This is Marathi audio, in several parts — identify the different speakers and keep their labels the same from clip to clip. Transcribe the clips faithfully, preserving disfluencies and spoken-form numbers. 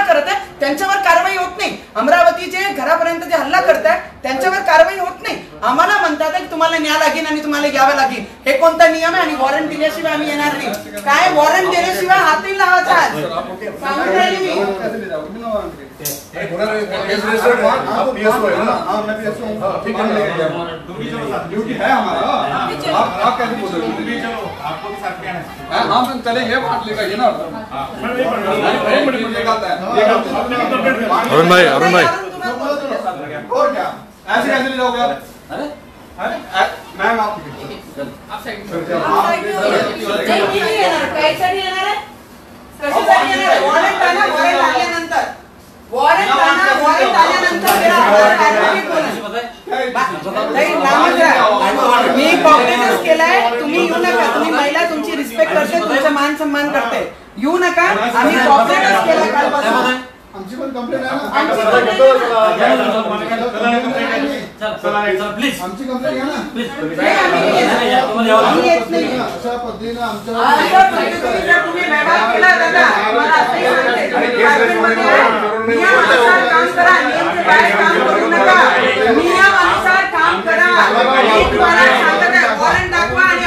Speaker 1: करत आहे त्यांच्यावर कारवाई होत नाही. अमरावती जे घरापर्यंत जे हल्ला करताय त्यांच्यावर कारवाई होत नाही. आम्हाला म्हणतात की तुम्हाला न्याय लागेल आणि तुम्हाला घ्यावं लागेल. हे कोणता नियम आहे? आणि वॉरंट दिल्याशिवाय आम्ही येणार नाही. काय वॉरंट दिल्याशिवाय हातही लावायचा सांगून राहिली मी.
Speaker 2: ड्यूटी है हमारा. आप आप कैसे बोल रहे हो? आपको भी साथ में आना है. हाँ हम चलेंगे बांट लेगा ये ना.
Speaker 3: अरुण भाई अरुण भाई
Speaker 2: और क्या ऐसे कैसे ले जाओगे आप? अरे मैम आप
Speaker 1: आप साइड नहीं येणार. काहीतरी येणार आहे. कशासाठी येणार आहे? वॉरंट आला. वॉरंट आल्यानंतर वॉरंट आला. वॉरंट आल्यानंतर मी कॉम्प्लेनच केलाय. तुम्ही येऊ नका. तुम्ही महिला तुमची रिस्पेक्ट करते, तुमचा मान सन्मान करते. येऊ नका. आम्ही कॉम्प्लेनच केलाय कालपासून.
Speaker 2: आमची पण कंप्लेंट आहे ना.
Speaker 1: आमची
Speaker 2: प्लीज आमची कंप्लेंट घ्या ना. अशा पद्धतीने आमच्या
Speaker 1: तुम्ही व्यवहार केला दादा. मला असंही काम करा. नियमचे बाहेर काम करू नका. नियमानुसार काम करा. वॉरंट दाखवा आणि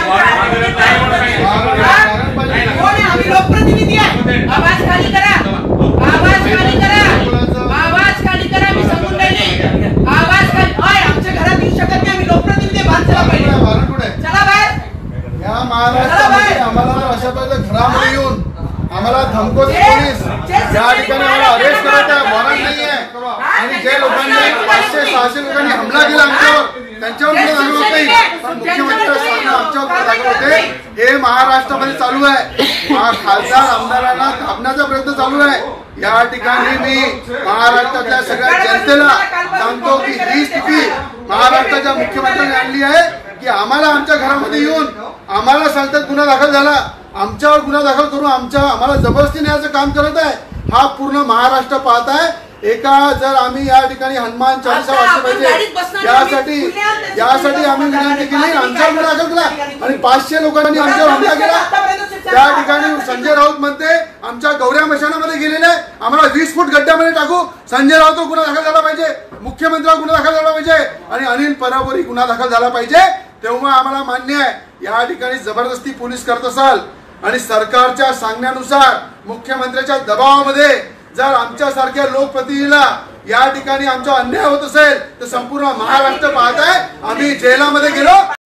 Speaker 1: आम्ही लोकप्रतिनिधी आहे. आवाज खाली करा. आवाज खाली करा. आवाज खाली करा. मी सांगून राहिली. आवाज खाली. ओय आमच्या घरात येऊ शकत नाही. आम्ही लोकप्रतिनिधी. बाहेर चला पाहिजे. चला बाहेर.
Speaker 2: या महाराष्ट्रामध्ये आम्हाला अशा पद्धतीने घरामध्ये येऊन आम्हाला धमकवते पोलीस. या ठिकाणी आम्हाला अरेस्ट करत आहे. वॉरंट नाही आहे. आणि जे लोकांनी पाचशे सहाशे लोकांनी हमला केला आमच्यावर त्यांच्यावर गुन्हा दाखल होत नाही. पण मुख्यमंत्री सामने आमच्यावर गुन्हा दाखल होते. हे महाराष्ट्रामध्ये चालू आहे. खासदार आमदारांना दाबण्याचा प्रयत्न चालू आहे. या ठिकाणी मी महाराष्ट्रातल्या सगळ्या जनतेला सांगतो की ही स्थिती महाराष्ट्राच्या मुख्यमंत्र्यांनी आणली आहे की आम्हाला आमच्या घरामध्ये येऊन आम्हाला सांगतात गुन्हा दाखल झाला. आमच्यावर गुन्हा दाखल करून आमच्या आम्हाला जबरदस्ती न्यायचं काम करत आहे. हा पूर्ण महाराष्ट्र पाहत आहे. एका जर आम्ही या ठिकाणी हनुमान चालीसा वाचली पाहिजे यासाठी यासाठी आम्ही विनंती केली. आमच्यावर गुन्हा दाखल केला आणि पाचशे लोकांनी आमच्यावर हमला केला. त्या ठिकाणी संजय राऊत म्हणते आमच्या गौऱ्या मशानामध्ये गेलेले आम्हाला वीस फूट गड्ड्यामध्ये टाकू. संजय राऊत गुन्हा दाखल झाला पाहिजे. मुख्यमंत्र्यांवर गुन्हा दाखल झाला पाहिजे आणि अनिल परबवरी गुन्हा दाखल झाला पाहिजे. तेव्हा आम्हाला मान्य आहे. या ठिकाणी जबरदस्ती पोलीस करत असाल आणि सरकारच्या सांगण्यानुसार मुख्यमंत्र्यांच्या दबावामध्ये जर आमच्या सारख्या लोकप्रतिनिधीला या ठिकाणी आमचा अन्याय होत असेल तर संपूर्ण महाराष्ट्र पाहत आहे. आम्ही जेलामध्ये गेलो.